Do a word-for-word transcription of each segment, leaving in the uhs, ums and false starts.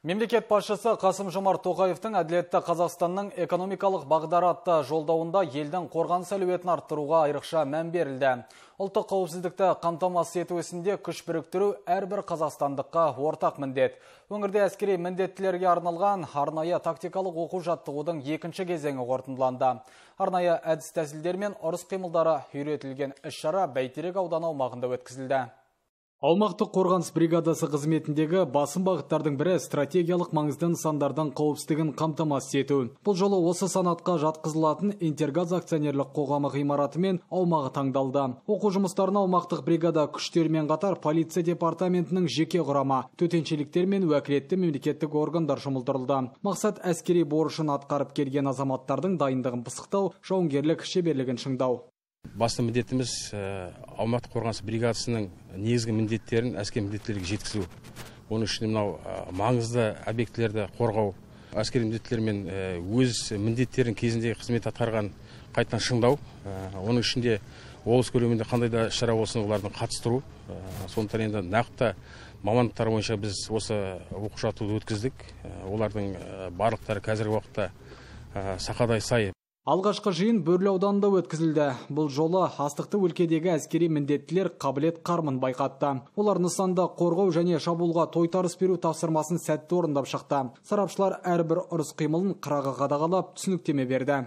Мемлекет басшысы Қасым-Жомарт Тоқаевтың әділетті Қазақстанның экономикалық бағдары атты жолдауында елдің қорғаныс әлеуетін арттыруға айрықша мән берілді. Ұлттық қауіпсіздікті қамтамасыз ету ісінде күш біріктіру әрбір қазақстандыққа ортақ міндет. Өңірде әскери міндеттілерге арналған арнайы тактикалық оқу жаттығудың екінші кезеңі қорытындыланды. Арнайы әдіс тәсілдер мен ұрыс қимылдары үйретілген іс-шара Бәйтерек ауданы аумағында өткізілді. Аумақтық қорғаныс бригадасы қызметіндегі басым бағыттардың бірі стратегиялық маңызды нысандардың қауіпсіздігін қамтамасыз ету. Бұл жолы осы санатқа жатқызылатын Интергаз акционерлік қоғамы ғимараты мен аумағы таңдалды. Оқу жұмыстарына аумақтық бригада күштерімен қатар полиция департаментінің жеке құрама, төтеншеліктер мен уәкілетті мемлекеттік органдар жұмылдырылды. Мақсат әскери борышын атқарып келген азаматтардың дайындығын пысықтау, жауынгерлік шеберлігін шыңдау. Басты міндетіміз аумақтық қорғаныс бригадасының негізгі міндеттерін әскери міндеттерге жеткізу. Оның үшін мынау маңызды объектілерді қорғау, әскери міндеттермен өз міндеттерін кезінде қызмет атқарған қайтадан шыңдау. Оның ішінде облыс көлемінде қандай да шара болсын олардың қатыстыру. Сондықтан енді нақты мамандықтар бойынша біз осы оқу жаттығуды өткіздік. Олардың барлықтары қазіргі уақытта сақадай сай. Алғашқы жиын Бөрлі ауданында өткізілді. Бұл жолы астықты өлкедегі әскери міндеттілер қабілет қармын байқатты. Олар нысанда қорғау және шабуылға тойтарыс беру тапсырмасын сәтті орындап шықты. Сарапшылар әрбір ұрыс қимылын қырағы қадағалап түсініктеме берді.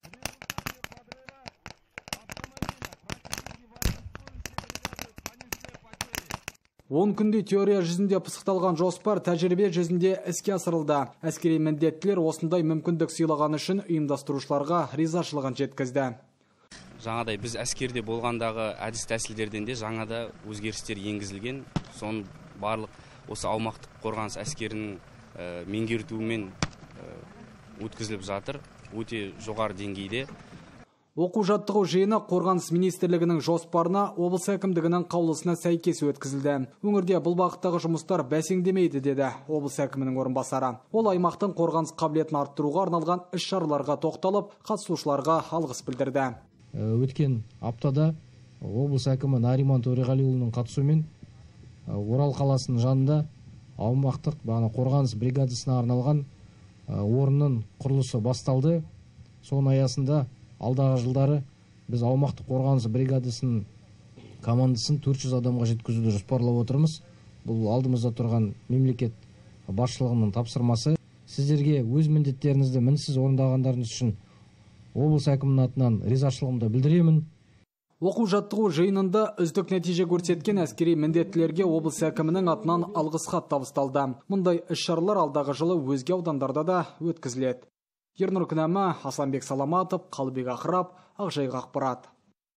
он күнде теория жүзінде пысықталған жоспар тәжірибе жүзінде іске асырылды. Әскери міндеттілер осындай мүмкіндік сыйлаған үшін ұйымдастырушыларға ризашылығын жеткізді. Жаңадай біз әскерде болғандағы әдіс тәсілдерден де жаңада өзгерістер енгізілген. Соның барлық осы аумақтық қорғаныс әскерінің меңгертуімен өткізіліп жатыр. Өте жоғары деңгейде. Оқу жаттығу жиыны қорғаныс министрлігінің жоспарына, облыс әкімдігінің қаулысына сәйкес өткізілді. Өңірде бұл бағыттағы жұмыстар бәсеңдемейді деді облыс әкімінің орынбасары. Ол аймақтың қорғаныс қабілетін арттыруға арналған іс-шараларға тоқталып, қатысушыларға алғыс білдірді. Өткен аптада облыс әкімі Нариман Төреғалиұлының қатысуымен Орал қаласының жанында аумақтық қорғаныс бригадасына арналған орынның құрылысы басталды. Соның аясында алдағы жылдары біз аумақтық қорғаныс бригадасының командасын төрт жүз адамға жеткізуді жоспарлап отырмыз. Бұл алдымызда тұрған мемлекет басшылығының тапсырмасы. Сіздерге өз міндеттеріңізді мінсіз орындағандарыңыз үшін облыс әкімінің атынан ризашылығымды білдіремін. Оқу жаттығу жиынында үздік нәтиже көрсеткен әскери міндеттілерге облыс әкімінің атынан алғыс хат табысталды. Мұндай іс-шаралар алдағы жылы өзге аудандарда да өткізіледі. Ернұр Күнәмі, Асанбек Саламатов, Қалыбек Ақырап, Ақжайық ақпарат.